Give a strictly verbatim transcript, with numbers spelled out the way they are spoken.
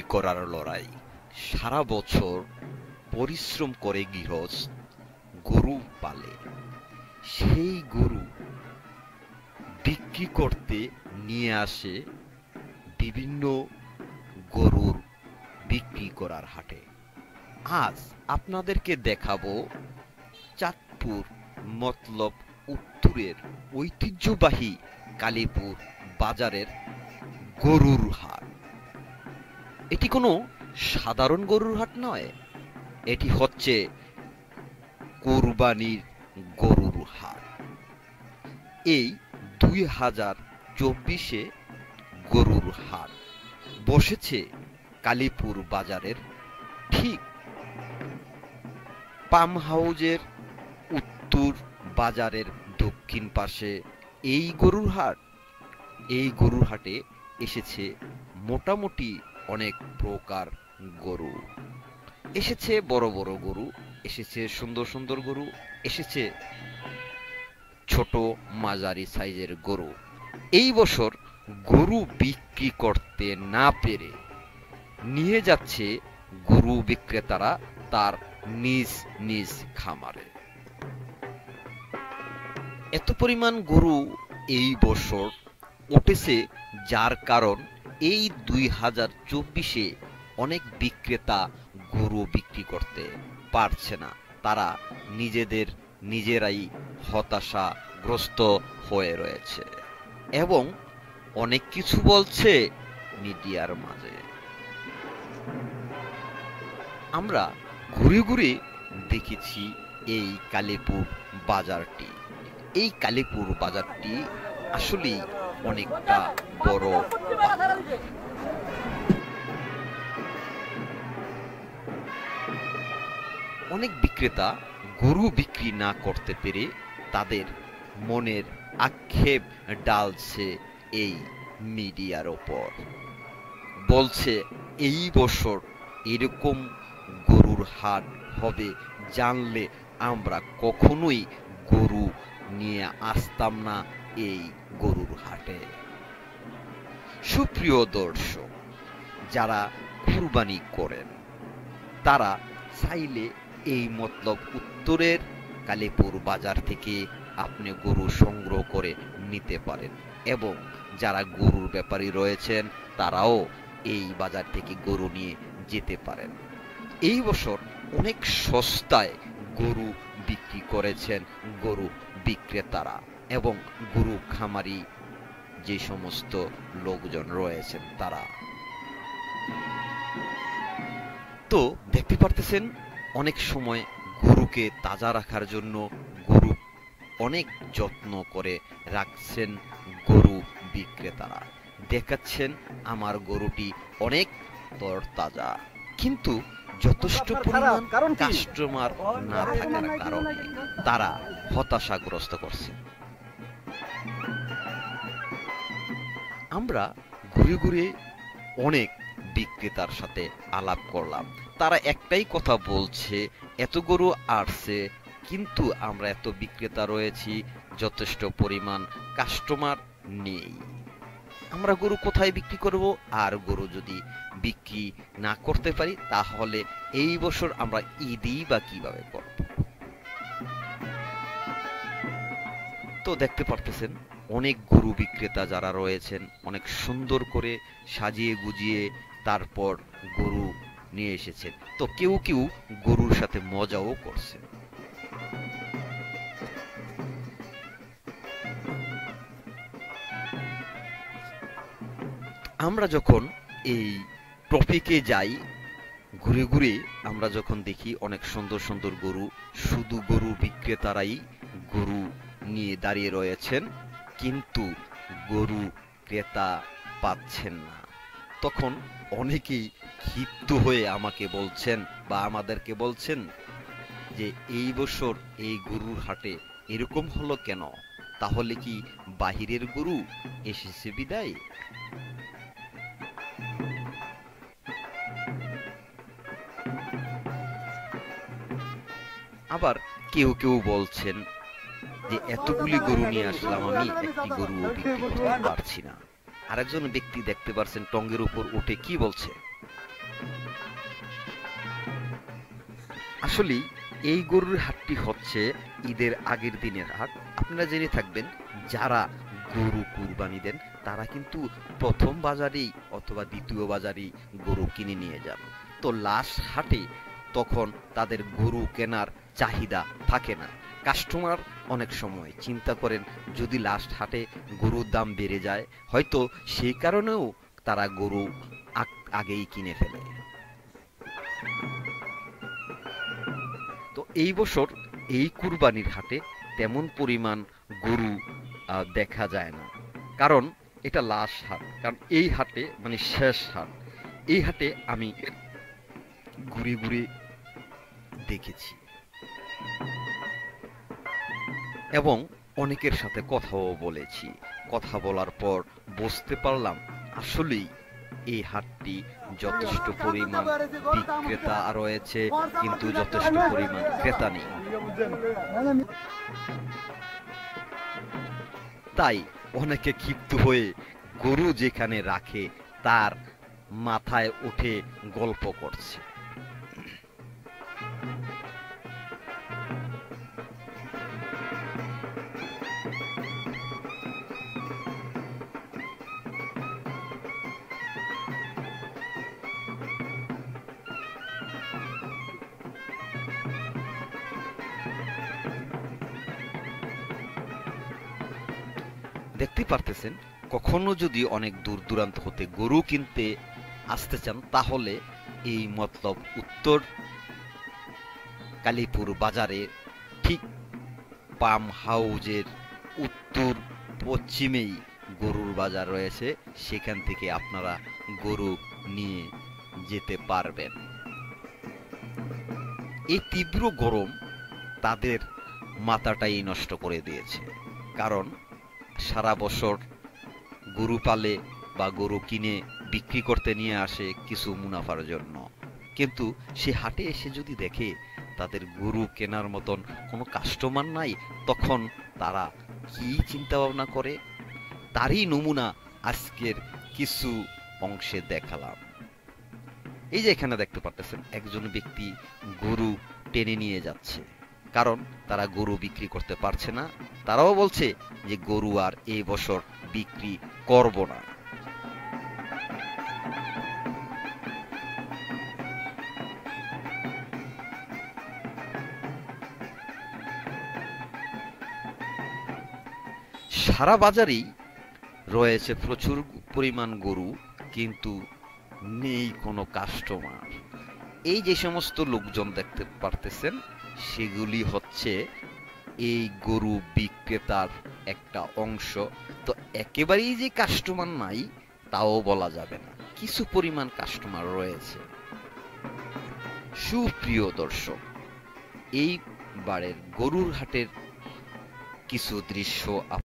করার লড়াই। সারা বছর পরিশ্রম করে গৃহস্থ গরু পালে, সেই গরু বিক্রি করতে নিয়ে আসে বিভিন্ন গরুর বিক্রি করার হাটে। আজ আপনাদেরকে দেখাবো চাঁদপুর মতলব উত্তরের ঐতিহ্যবাহী কালীপুর বাজারের গরুর হাট। এটি কোনো সাধারণ গরুর হাট নয়, এটি হচ্ছে কোরবানির গরুর হাট। এই দুই হাজার চব্বিশে গরুর হাট বসেছে কালীপুর বাজারের ঠিক পাম হাউজের উত্তর বাজারের দক্ষিণ পাশে এই গরুর হাট। এই গরুর হাটে এসেছে মোটামুটি অনেক প্রকার গরু। এসেছে বড় বড় গরু, এসেছে সুন্দর সুন্দর গরু, এসেছে ছোট মাঝারি সাইজের গরু। এই বছর গরু বিক্রি করতে না পেরে নিয়ে যাচ্ছে গরু বিক্রেতারা তার নিজ নিজ খামারে। এত পরিমাণ গরু এই বছর উঠেছে, যার কারণ এই দুই হাজার চব্বিশে অনেক বিক্রেতা গরু বিক্রি করতে পারছে না। তারা নিজেদের নিজেরাই হতাশাগ্রস্ত হয়ে রয়েছে এবং অনেক কিছু বলছে মিডিয়ার মাঝে। আমরা ঘুরে ঘুরে দেখেছি এই কালীপুর বাজারটি। এই কালীপুর বাজারটি আসলে অনেকটা বড় বাজার। অনেক বিক্রেতা গরু বিক্রি না করতে পেরে তাদের মনের আক্ষেপ ডালছে এই মিডিয়ার ওপর। বলছে এই বছর এরকম গরুর হাট হবে জানলে আমরা কখনোই গরু নিয়ে আসতাম না এই গরুর হাটে। সুপ্রিয় দর্শক, যারা কুরবানি করেন তারা চাইলে এই মতলব উত্তরের কালীপুর বাজার থেকে আপনি গরু সংগ্রহ করে নিতে পারেন এবং যারা গরুর ব্যাপারী রয়েছেন তারাও এই বাজার থেকে গরু নিয়ে যেতে পারেন। এই বছর অনেক সস্তায় গরু বিক্রি করেছেন গরু বিক্রেতারা এবং গরু খামারি যে সমস্ত লোকজন রয়েছেন তারা। তো দেখতে পারতেছেন অনেক সময় গরুকে তাজা রাখার জন্য গরু অনেক যত্ন করে রাখছেন গরু বিক্রেতারা। দেখাচ্ছেন আমার গরুটি অনেক তরতাজা, কিন্তু যথেষ্ট পরিমাণ কাস্টমার না থাকার কারণে তারা হতাশাগ্রস্ত করছে। আমরা ঘুরে ঘুরে অনেক বিক্রেতার সাথে আলাপ করলাম। তারা একটাই কথা বলছে, এত গরু আসছে কিন্তু আমরা এত বিক্রেতা রয়েছি, যথেষ্ট পরিমাণ কাস্টমার নেই। আমরা গরু কোথায় বিক্রি করব? আর গরু যদি বিক্রি না করতে পারি তাহলে এই বছর আমরা ঈদই বা কিভাবে করব? তো দেখতে পারতেছেন অনেক গরু বিক্রেতা যারা রয়েছেন অনেক সুন্দর করে সাজিয়ে গুজিয়ে তারপর গরু নিয়ে এসেছেন। তো কেউ কেউ গরুর সাথে মজাও করছে। আমরা যখন এই টপিকে যাই, ঘুরে ঘুরে আমরা যখন দেখি অনেক সুন্দর সুন্দর গরু, শুধু গরু বিক্রেতারাই গরু নিয়ে দাঁড়িয়ে রয়েছেন কিন্তু গরু ক্রেতা পাচ্ছেন না, তখন অনেকেই ক্ষিপ্ত হয়ে আমাকে বলছেন বা আমাদেরকে বলছেন যে এই বছর এই গরুর হাটে এরকম হলো কেন? তাহলে কি বাহিরের গরু এসেছে বিদায়? আবার কেউ কেউ বলছেন যে এতগুলি গরু নিয়ে আসলাম, আমি একটি গরু বিক্রি করতে পারছি না। আরেকজন ব্যক্তি দেখতে পারছেন টঙ্গের উপর উঠে কি বলছে, আসলে এই গরুর হাটটি হচ্ছে ঈদের আগের দিনের হাট। আপনারা জেনে থাকবেন, যারা গরু কুরবানি দেন তারা কিন্তু প্রথম বাজারেই অথবা দ্বিতীয় বাজারেই গরু কিনে নিয়ে যান। তো লাস্ট হাটে তখন তাদের গরু কেনার চাহিদা থাকে না। কাস্টমার অনেক সময় চিন্তা করেন, যদি লাস্ট হাটে গরুর দাম বেড়ে যায়, হয়তো সেই কারণেও তারা গরু আগ- আগেই কিনে ফেলে। তো এই বছর এই কুরবানির হাটে তেমন পরিমাণ গরু আহ, দেখা যায় না, কারণ এটা লাস্ট হাট। কারণ এই হাটে মানে শেষ হাট। এই হাটে আমি ঘুরে ঘুরে দেখেছি এবং অনেকের সাথে কথাও বলেছি। কথা বলার পর বুঝতে পারলাম, আসলেই এই হাটটি যথেষ্ট পরিমাণ বিক্রেতা রয়েছে, কিন্তু যথেষ্ট পরিমাণ ক্রেতা নেই। তাই অনেকে ক্ষিপ্ত হয়ে গরু যেখানে রাখে তার মাথায় উঠে গল্প করছে। দেখতে পারতেছেন, কখনো যদি অনেক দূর দূরান্ত হতে গরু কিনতে আসতে চান, তাহলে এই মতলব উত্তর কালীপুর বাজারে ঠিক পাম হাউজের উত্তর পশ্চিমেই গরুর বাজার রয়েছে। সেখান থেকে আপনারা গরু নিয়ে যেতে পারবেন। এই তীব্র গরম তাদের মাথাটাই নষ্ট করে দিয়েছে, কারণ সারা বছর গরু পালে বা গরু কিনে বিক্রি করতে নিয়ে আসে কিছু মুনাফার জন্য, কিন্তু সে হাটে এসে যদি দেখে তাদের গরু কেনার মতন কোনো কাস্টমার নাই, তখন তারা কি চিন্তা ভাবনা করে, তারই নমুনা আজকের কিছু অংশে দেখালাম। এই যে এখানে দেখতে পাচ্ছেন, একজন ব্যক্তি গরু টেনে নিয়ে যাচ্ছে, কারণ তারা গরু বিক্রি করতে পারছে না। তারাও বলছে যে গরু আর এই বছর বিক্রি করব না। সারা বাজারেই রয়েছে প্রচুর পরিমাণ গরু, কিন্তু নেই কোনো কাস্টমার। এই যে সমস্ত লোকজন দেখতে পারতেছেন, সেগুলি হচ্ছে এই গরু বিক্রেতার একটা অংশ। তো একেবারেই যে কাস্টমার নাই তাও বলা যাবে না, কিছু পরিমাণ কাস্টমার রয়েছে। সুপ্রিয় দর্শক, এইবারের গরুর হাটের কিছু দৃশ্য